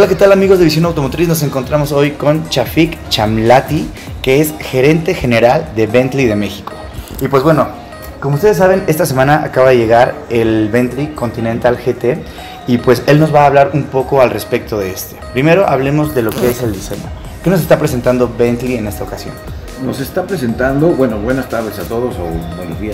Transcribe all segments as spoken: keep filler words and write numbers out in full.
Hola, ¿qué tal amigos de Visión Automotriz? Nos encontramos hoy con Chafik Chamlati, que es gerente general de Bentley de México. Y pues bueno, como ustedes saben, esta semana acaba de llegar el Bentley Continental G T y pues él nos va a hablar un poco al respecto de este. Primero hablemos de lo que es el diseño. ¿Qué nos está presentando Bentley en esta ocasión? Nos está presentando, bueno, buenas tardes a todos o buenos días.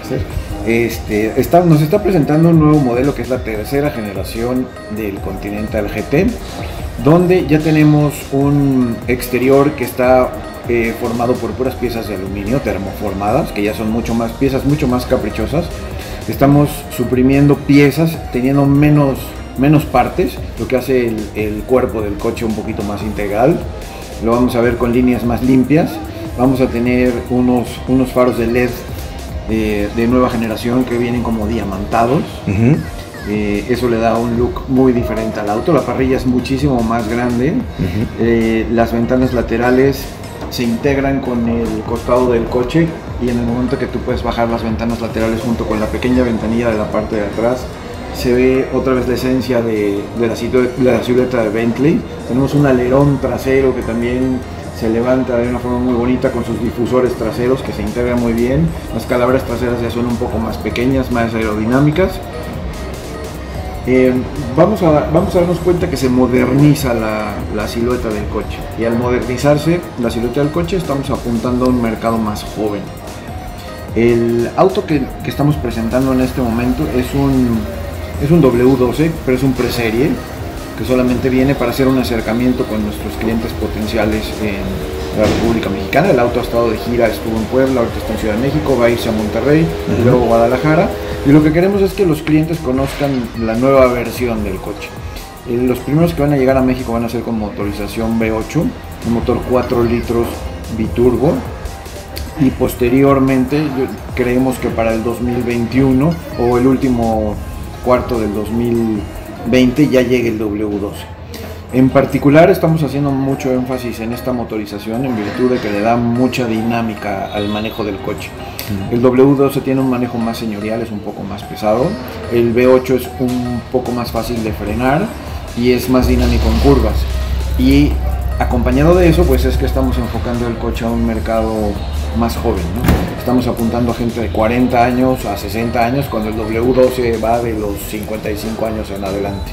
Este, está, nos está presentando un nuevo modelo que es la tercera generación del Continental G T, donde ya tenemos un exterior que está eh, formado por puras piezas de aluminio termoformadas, que ya son mucho más piezas, mucho más caprichosas. Estamos suprimiendo piezas, teniendo menos, menos partes, lo que hace el, el cuerpo del coche un poquito más integral. Lo vamos a ver con líneas más limpias. Vamos a tener unos, unos faros de L E D De, de nueva generación que vienen como diamantados. Uh-huh. eh, eso le da un look muy diferente al auto. La parrilla es muchísimo más grande. Uh-huh. eh, las ventanas laterales se integran con el costado del coche y en el momento que tú puedes bajar las ventanas laterales junto con la pequeña ventanilla de la parte de atrás, se ve otra vez la esencia de, de, la, de la silueta de Bentley. Tenemos un alerón trasero que también se levanta de una forma muy bonita con sus difusores traseros que se integran muy bien. Las calabras traseras ya son un poco más pequeñas, más aerodinámicas. Eh, vamos, a, vamos a darnos cuenta que se moderniza la, la silueta del coche, y al modernizarse la silueta del coche estamos apuntando a un mercado más joven. El auto que, que estamos presentando en este momento es un, es un W doce, pero es un preserie que solamente viene para hacer un acercamiento con nuestros clientes potenciales en la República Mexicana. El auto ha estado de gira, estuvo en Puebla, ahorita está en Ciudad de México, va a irse a Monterrey, uh-huh. y luego Guadalajara, y lo que queremos es que los clientes conozcan la nueva versión del coche. Eh, los primeros que van a llegar a México van a ser con motorización V ocho, un motor cuatro litros biturbo, y posteriormente creemos que para el dos mil veintiuno o el último cuarto del dos mil veinte ya llegue el W doce. En particular estamos haciendo mucho énfasis en esta motorización en virtud de que le da mucha dinámica al manejo del coche. Mm. El W doce tiene un manejo más señorial, es un poco más pesado. El V ocho es un poco más fácil de frenar y es más dinámico en curvas. Y acompañado de eso, pues es que estamos enfocando el coche a un mercado más joven, ¿no? Estamos apuntando a gente de cuarenta años a sesenta años, cuando el W doce va de los cincuenta y cinco años en adelante.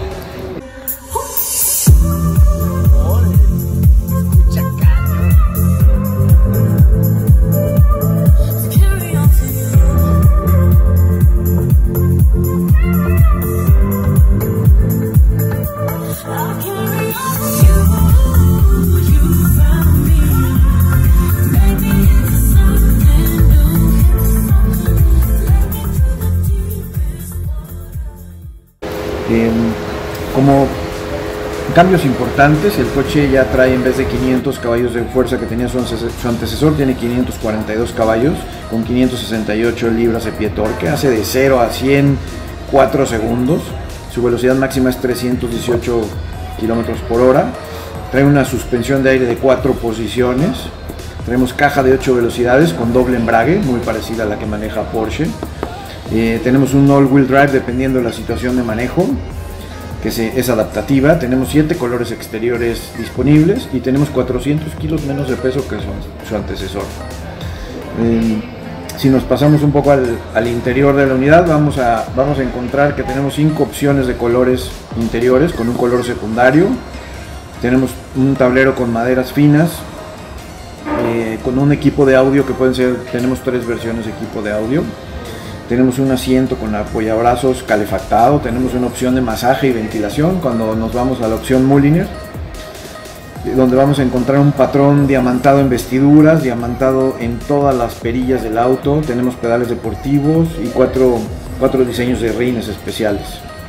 Eh, como cambios importantes, el coche ya trae, en vez de quinientos caballos de fuerza que tenía su, su antecesor, tiene quinientos cuarenta y dos caballos con quinientos sesenta y ocho libras de pie torque, hace de cero a cien cuatro segundos, su velocidad máxima es trescientos dieciocho kilómetros por hora, trae una suspensión de aire de cuatro posiciones, tenemos caja de ocho velocidades con doble embrague, muy parecida a la que maneja Porsche. Eh, tenemos un all-wheel drive dependiendo de la situación de manejo, que se, es adaptativa. Tenemos siete colores exteriores disponibles y tenemos cuatrocientos kilos menos de peso que su, su antecesor. Eh, si nos pasamos un poco al, al interior de la unidad, vamos a, vamos a encontrar que tenemos cinco opciones de colores interiores con un color secundario. Tenemos un tablero con maderas finas, eh, con un equipo de audio que pueden ser, tenemos tres versiones de equipo de audio. Tenemos un asiento con apoyabrazos calefactado, tenemos una opción de masaje y ventilación cuando nos vamos a la opción Mulliner, donde vamos a encontrar un patrón diamantado en vestiduras, diamantado en todas las perillas del auto. Tenemos pedales deportivos y cuatro, cuatro diseños de rines especiales.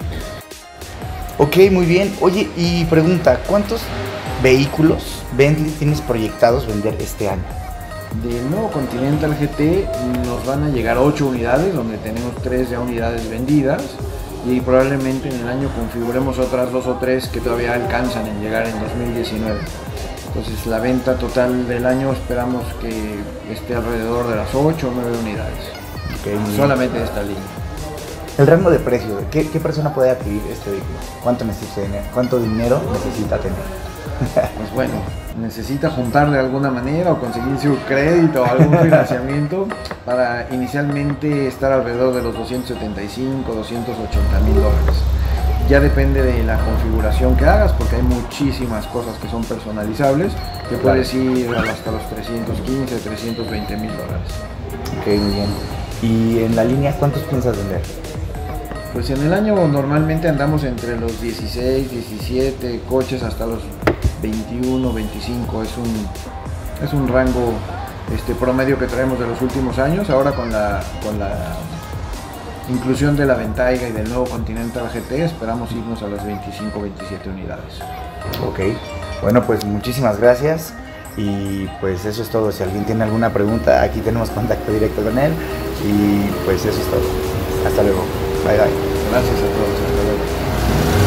Ok, muy bien. Oye, y pregunta, ¿cuántos vehículos Bentley tienes proyectados vender este año? Del nuevo Continental G T nos van a llegar ocho unidades, donde tenemos tres ya unidades vendidas, y probablemente en el año configuremos otras dos o tres que todavía alcanzan en llegar en dos mil diecinueve. Entonces la venta total del año esperamos que esté alrededor de las ocho o nueve unidades, okay, solamente de esta línea. El rango de precio, ¿qué, qué persona puede adquirir este vehículo? ¿Cuánto necesita tener? ¿Cuánto dinero necesita tener? Pues bueno, necesita juntar de alguna manera o conseguirse un crédito o algún financiamiento para inicialmente estar alrededor de los doscientos setenta y cinco, doscientos ochenta mil dólares. Ya depende de la configuración que hagas, porque hay muchísimas cosas que son personalizables, que puedes ir hasta los trescientos quince, trescientos veinte mil dólares. Ok, muy bien. ¿Y en la línea cuántos piensas vender? Pues en el año normalmente andamos entre los dieciséis, diecisiete coches hasta los veintiuno, veinticinco. Es un, es un rango este, promedio que traemos de los últimos años. Ahora con la, con la inclusión de la Bentayga y del nuevo Continental G T esperamos irnos a las veinticinco, veintisiete unidades. Ok, bueno, pues muchísimas gracias. Y pues eso es todo. Si alguien tiene alguna pregunta, aquí tenemos contacto directo con él. Y pues eso es todo. Hasta luego. Bye bye. Gracias a todos. Hasta luego.